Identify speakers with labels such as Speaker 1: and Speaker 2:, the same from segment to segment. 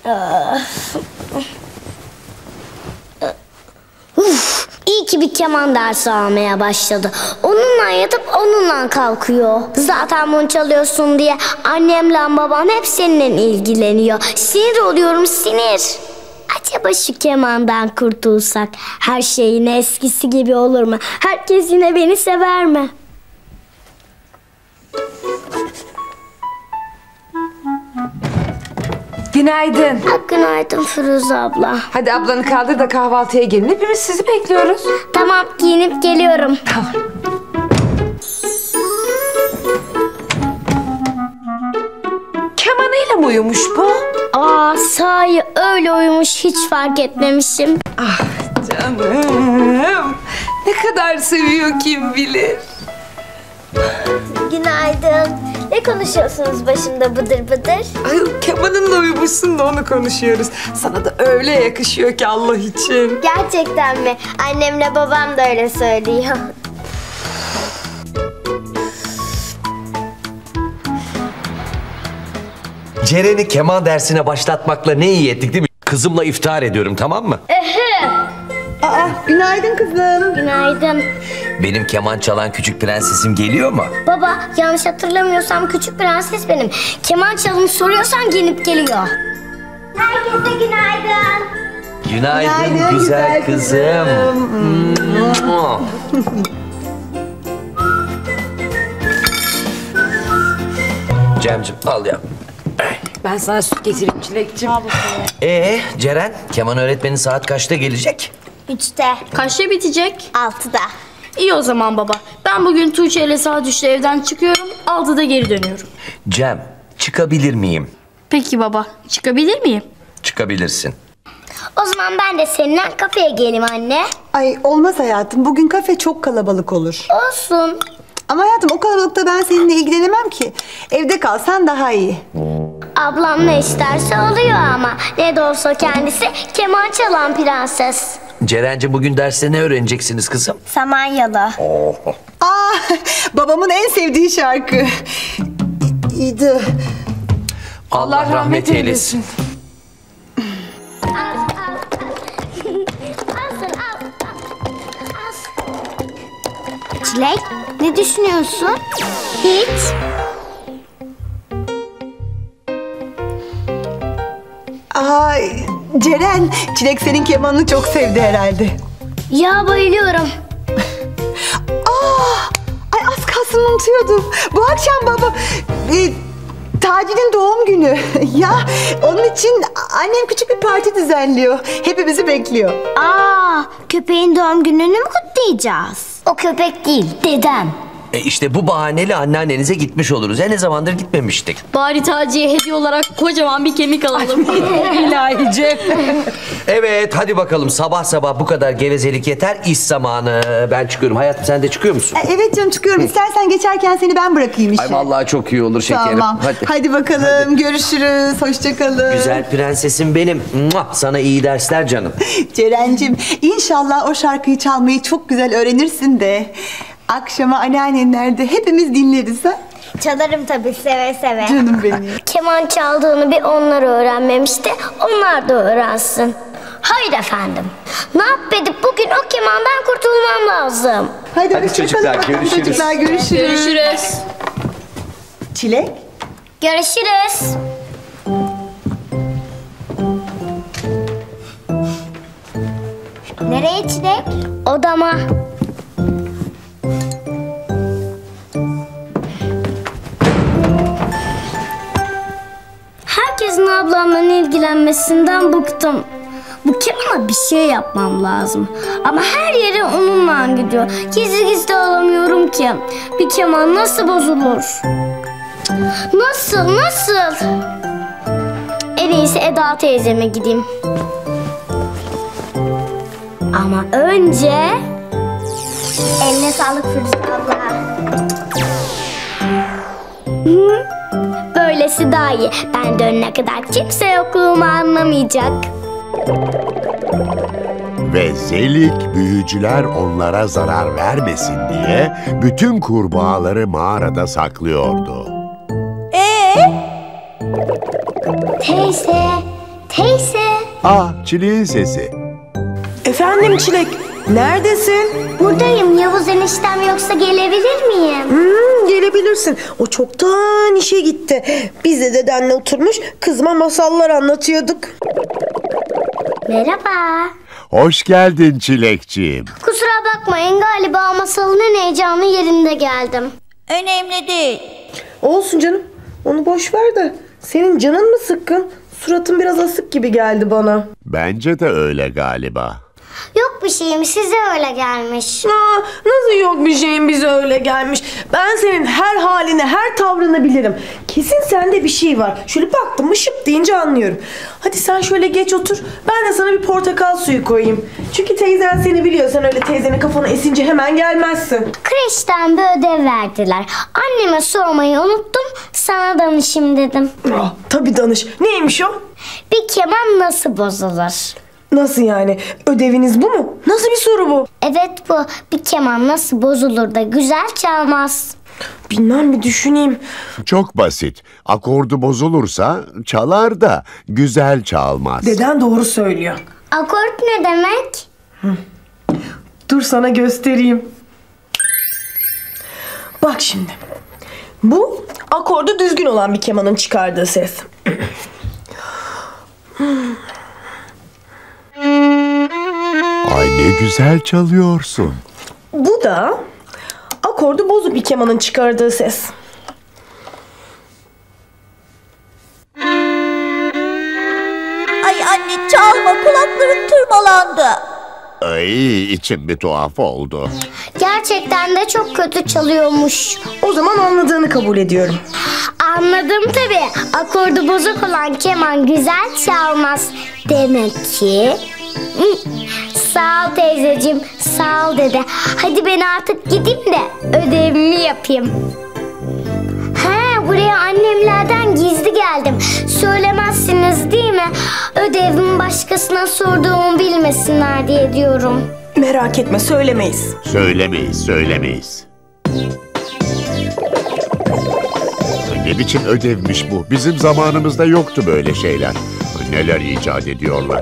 Speaker 1: İyi ki bir keman dersi almaya başladı. Onunla yatıp onunla kalkıyor. Zaten bunu çalıyorsun diye annemle babam hep seninle ilgileniyor. Sinir oluyorum, sinir. Acaba şu kemandan kurtulsak her şey yine eskisi gibi olur mu? Herkes yine beni sever mi?
Speaker 2: Günaydın.
Speaker 1: Günaydın Firuze abla.
Speaker 2: Hadi ablanı kaldır da kahvaltıya gelin. Hepimiz sizi bekliyoruz.
Speaker 1: Tamam, giyinip geliyorum.
Speaker 2: Tamam. Kemanıyla mı uyumuş bu?
Speaker 1: Sahi öyle uyumuş, hiç fark etmemişim.
Speaker 2: Ah canım. Ne kadar seviyor kim bilir.
Speaker 1: Günaydın. Ne konuşuyorsunuz başımda bıdır bıdır?
Speaker 2: Ay, kemanınla uyumuşsun da onu konuşuyoruz. Sana da öyle yakışıyor ki Allah için.
Speaker 1: Gerçekten mi? Annemle babam da öyle söylüyor.
Speaker 3: Ceren'i keman dersine başlatmakla ne iyi ettik değil mi? Kızımla iftihar ediyorum, tamam mı?
Speaker 4: Günaydın kızım.
Speaker 1: Günaydın.
Speaker 3: Benim keman çalan küçük prensesim geliyor mu?
Speaker 1: Baba, yanlış hatırlamıyorsam küçük prenses benim. Keman çalını soruyorsan gelip geliyor. Herkese günaydın.
Speaker 3: Günaydın güzel kızım. Cemcim al ya.
Speaker 2: Ben sana süt getireyim Çilek'ciğim.
Speaker 3: Ceren, keman öğretmeni saat kaçta gelecek?
Speaker 1: 3'te.
Speaker 5: Kaçta bitecek?
Speaker 1: 6'da.
Speaker 5: İyi o zaman baba. Ben bugün Tuğçe ile Sadüş'le evden çıkıyorum. 6'da geri dönüyorum.
Speaker 3: Cem, çıkabilir miyim?
Speaker 5: Peki baba. Çıkabilir miyim?
Speaker 3: Çıkabilirsin.
Speaker 1: O zaman ben de seninle kafeye geleyim anne.
Speaker 4: Ay olmaz hayatım. Bugün kafe çok kalabalık olur.
Speaker 1: Olsun.
Speaker 4: Ama hayatım o kalabalıkta ben seninle ilgilenemem ki. Evde kalsan daha iyi.
Speaker 1: Ablam ne isterse oluyor ama. Ne de olsa kendisi keman çalan prenses.
Speaker 3: Ceren'cim bugün derste ne öğreneceksiniz kızım?
Speaker 1: Samanyalı.
Speaker 4: Babamın en sevdiği şarkı. İyiydi.
Speaker 3: Allah rahmet eylesin.
Speaker 1: Çilek, ne düşünüyorsun? Hiç.
Speaker 4: Ay Ceren, Çilek senin kemanını çok sevdi herhalde.
Speaker 1: Ya bayılıyorum.
Speaker 4: Ay az kalsın unutuyordum. Bu akşam baba... Taci'nin doğum günü. Ya onun için annem küçük bir parti düzenliyor. Hepimizi bekliyor.
Speaker 1: Köpeğin doğum gününü mü kutlayacağız? O köpek değil, dedem.
Speaker 3: İşte bu bahaneyle anneannenize gitmiş oluruz. Ne zamandır gitmemiştik.
Speaker 5: Bari Taci'ye hediye olarak kocaman bir kemik alalım.
Speaker 2: İlahi Cem.
Speaker 3: Evet hadi bakalım, sabah sabah bu kadar gevezelik yeter, iş zamanı. Ben çıkıyorum. Hayatım sen de çıkıyor musun?
Speaker 4: Evet canım çıkıyorum. İstersen geçerken seni ben bırakayım işe.
Speaker 3: Ay vallahi çok iyi olur şekerim.
Speaker 4: Tamam. Hadi bakalım. Görüşürüz. Hoşça kalın.
Speaker 3: Güzel prensesim benim. Muah! Sana iyi dersler canım.
Speaker 4: Ceren'cim inşallah o şarkıyı çalmayı çok güzel öğrenirsin de akşama anneannenlerde hepimiz dinleriz ha.
Speaker 1: Çalarım tabii, seve seve.
Speaker 4: Canım benim.
Speaker 1: Keman çaldığını bir onlar öğrenmemişti, onlar da öğrensin. Hayır efendim. Ne yapıp bugün o kemandan kurtulmam lazım.
Speaker 4: Hadi
Speaker 3: Hadi çocuklar, görüşürüz.
Speaker 4: Çocuklar görüşürüz.
Speaker 5: Görüşürüz.
Speaker 4: Çilek.
Speaker 1: Görüşürüz. Nereye Çilek? Odama. Herkesin ablamla ilgilenmesinden bıktım. Bu kemana bir şey yapmam lazım. Ama her yere onunla gidiyor. Gizli gizli alamıyorum ki. Bir keman nasıl bozulur? Nasıl? En iyisi Eda teyzeme gideyim. Ama önce... Eline sağlık Firuze abla. Böylesi daha iyi. Ben dönene kadar kimse yokluğumu anlamayacak.
Speaker 6: Ve Zelik büyücüler onlara zarar vermesin diye bütün kurbağaları mağarada saklıyordu.
Speaker 1: Teyze.
Speaker 6: Çilek'in sesi.
Speaker 7: Efendim Çilek, neredesin?
Speaker 1: Buradayım. Yavuz eniştem yoksa gelebilir miyim?
Speaker 7: Gelebilirsin. O çoktan işe gitti. Biz de dedenle oturmuş kızıma masallar anlatıyorduk.
Speaker 1: Merhaba.
Speaker 6: Hoş geldin Çilekciğim.
Speaker 1: Kusura bakmayın, galiba masalın heyecanı yerinde geldim.
Speaker 8: Önemli değil.
Speaker 7: Olsun canım, onu boş ver de. Senin canın mı sıkkın? Suratın biraz asık gibi geldi bana.
Speaker 6: Bence de öyle galiba.
Speaker 1: Yok bir şeyim, size öyle gelmiş.
Speaker 7: Nasıl yok bir şeyin bize öyle gelmiş? Ben senin her halini, her tavrını bilirim. Kesin sende bir şey var. Şöyle baktım mı şıp deyince anlıyorum. Hadi sen şöyle geç otur. Ben de sana bir portakal suyu koyayım. Çünkü teyzen seni biliyor. Sen öyle teyzenin kafana esince hemen gelmezsin.
Speaker 1: Kreşten bir ödev verdiler. Anneme sormayı unuttum, sana danışayım dedim.
Speaker 7: Tabii danış. Neymiş o?
Speaker 1: Bir keman nasıl bozulur?
Speaker 7: Nasıl yani? Ödeviniz bu mu? Nasıl bir soru bu?
Speaker 1: Evet bu. Bir keman nasıl bozulur da güzel çalmaz?
Speaker 7: Bilmem, bir düşüneyim.
Speaker 6: Çok basit. Akordu bozulursa çalar da güzel çalmaz.
Speaker 7: Deden doğru söylüyor.
Speaker 1: Akort ne demek?
Speaker 7: Dur sana göstereyim. Bak şimdi. Bu akordu düzgün olan bir kemanın çıkardığı ses.
Speaker 6: Ay ne güzel çalıyorsun.
Speaker 7: Bu da akordu bozuk bir kemanın çıkardığı ses.
Speaker 8: Ay anne çalma, kulaklarım tırmalandı.
Speaker 6: Ay içim bir tuhaf oldu.
Speaker 1: Gerçekten de çok kötü çalıyormuş.
Speaker 7: O zaman anladığını kabul ediyorum.
Speaker 1: Anladım tabii. Akordu bozuk olan keman güzel çalmaz. Demek ki... Sağ ol teyzeciğim, sağ ol dede. Hadi ben artık gideyim de ödevimi yapayım. Buraya annemlerden gizli geldim. Söylemezsiniz değil mi? Ödevimi başkasına sorduğumu bilmesinler diye diyorum.
Speaker 7: Merak etme, söylemeyiz.
Speaker 6: Söylemeyiz. Ne biçim ödevmiş bu? Bizim zamanımızda yoktu böyle şeyler. Neler icat ediyorlar.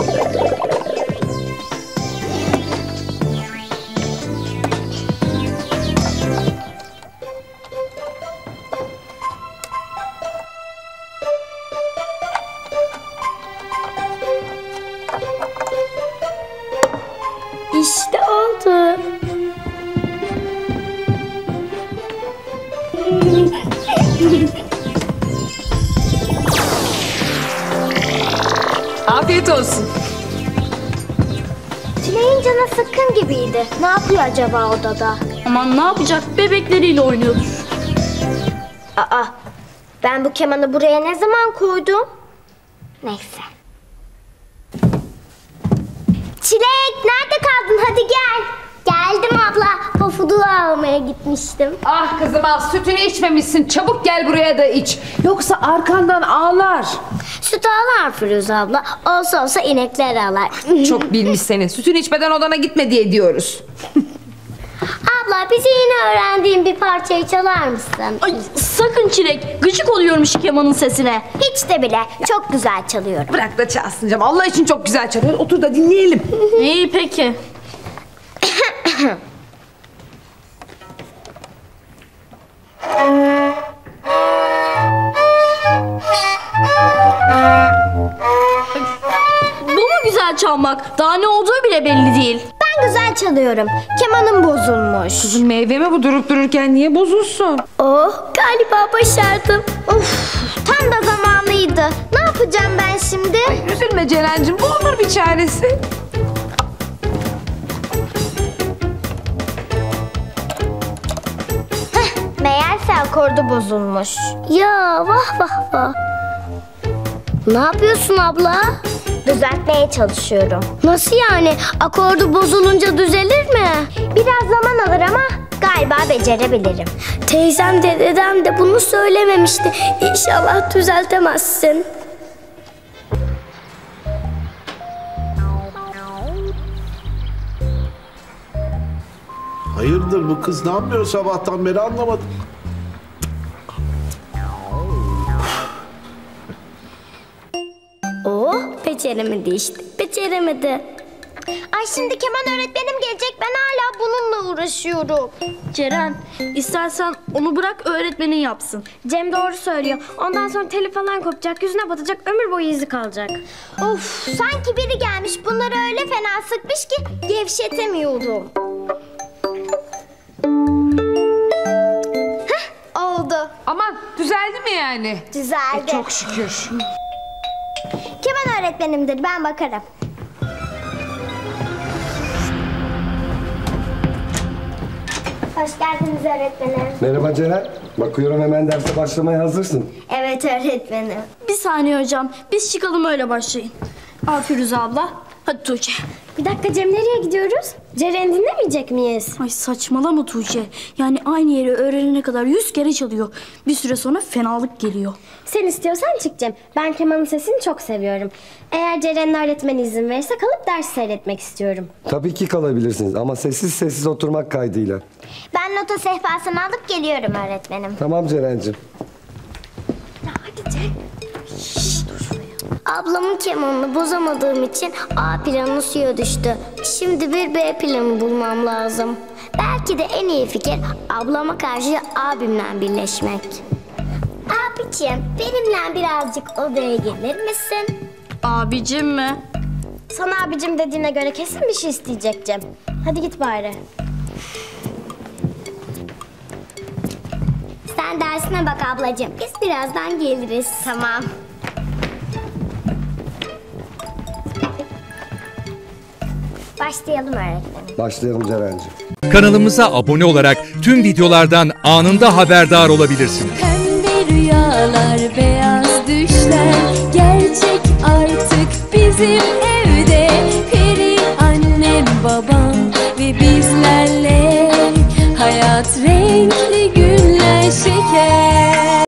Speaker 1: İşte oldu.
Speaker 2: Afiyet olsun.
Speaker 1: Çileğin canı sıkkın gibiydi. Ne yapıyor acaba odada?
Speaker 5: Aman ne yapacak? Bebekleriyle oynuyordur.
Speaker 1: Ben bu kemanı buraya ne zaman koydum? Neyse. Çilek nerede kaldın? Hadi gel. Geldim abla. Pofuduğu almaya gitmiştim.
Speaker 2: Ah kızım al, sütünü içmemişsin. Çabuk gel buraya da iç. Yoksa arkandan ağlar.
Speaker 1: Süt ağlar Firuze abla. Olsa olsa inekler ağlar.
Speaker 2: Çok bilmiş seni. Sütünü içmeden odana gitme diye diyoruz.
Speaker 1: Abla bize yine öğrendiğin bir parçayı çalar mısın?
Speaker 5: Ay sakın Çilek. Gıcık oluyorum şu kemanın sesine.
Speaker 1: Hiç de bile. Çok güzel çalıyorum.
Speaker 2: Bırak da çalsın canım. Allah için çok güzel çalıyor. Otur da dinleyelim.
Speaker 5: İyi peki. Bu mu güzel çalmak? Daha ne olduğu bile belli değil.
Speaker 1: Ben güzel çalıyorum. Kemanım bozulmuş.
Speaker 2: Kızım meyve mi bu, durup dururken niye bozulsun?
Speaker 1: Oh, galiba başardım. Of, tam da zamanıydı. Ne yapacağım ben şimdi?
Speaker 2: Üzülme Ceren'cim, bulunur bir çaresi.
Speaker 1: Meğerse akordu bozulmuş. Ya vah vah vah. Ne yapıyorsun abla? Düzeltmeye çalışıyorum. Nasıl yani? Akordu bozulunca düzelir mi? Biraz zaman alır ama galiba becerebilirim. Teyzem de dedem de bunu söylememişti. İnşallah düzeltemezsin.
Speaker 9: Hayırdır bu kız ne yapıyor sabahtan beri anlamadım.
Speaker 1: Oh, beceremedi işte. Beceremedi. Ay şimdi keman öğretmenim gelecek. Ben hala bununla uğraşıyorum.
Speaker 5: Ceren, istersen onu bırak öğretmenin yapsın.
Speaker 1: Cem doğru söylüyor. Ondan sonra teli falan kopacak, yüzüne batacak, ömür boyu izi kalacak. Of, sanki biri gelmiş bunları öyle fena sıkmış ki gevşetemiyorum. Heh, oldu.
Speaker 2: Aman düzeldi mi yani?
Speaker 1: Düzeldi.
Speaker 2: Çok şükür.
Speaker 1: Keman öğretmenimdir, ben bakarım. Hoş geldiniz öğretmenim.
Speaker 10: Merhaba Ceren. Bakıyorum hemen derse başlamaya hazırsın.
Speaker 1: Evet öğretmenim.
Speaker 5: Bir saniye hocam, biz çıkalım öyle başlayın. Al Firuze abla, hadi Tuğçe.
Speaker 1: Bir dakika Cem, nereye gidiyoruz? Ceren dinlemeyecek miyiz?
Speaker 5: Ay saçmalama Tuğçe. Yani aynı yeri öğrenene kadar 100 kere çalıyor. Bir süre sonra fenalık geliyor.
Speaker 1: Sen istiyorsan çık Cem. Ben kemanın sesini çok seviyorum. Eğer Ceren'in öğretmeni izin verirse kalıp ders seyretmek istiyorum.
Speaker 10: Tabii ki kalabilirsiniz ama sessiz sessiz oturmak kaydıyla.
Speaker 1: Ben nota sehpasını alıp geliyorum öğretmenim.
Speaker 10: Tamam Ceren'cim.
Speaker 1: Hadi Cem. Ablamın kemanını bozamadığım için A planı suya düştü. Şimdi bir B planı bulmam lazım. Belki de en iyi fikir ablama karşı abimle birleşmek. Abiciğim, benimle birazcık odaya gelir misin?
Speaker 5: Abicim mi?
Speaker 1: Sana abicim dediğine göre kesin bir şey isteyecek Cem. Hadi git bari. Sen dersine bak ablacığım. Biz birazdan geliriz. Tamam. Başlayalım öğretmenim.
Speaker 10: Başlayalım Ceren'cim.
Speaker 11: Kanalımıza abone olarak tüm videolardan anında haberdar olabilirsiniz.
Speaker 12: Pembe rüyalar, beyaz düşler gerçek artık bizim evde. Peri annem, babam ve bizlerle hayat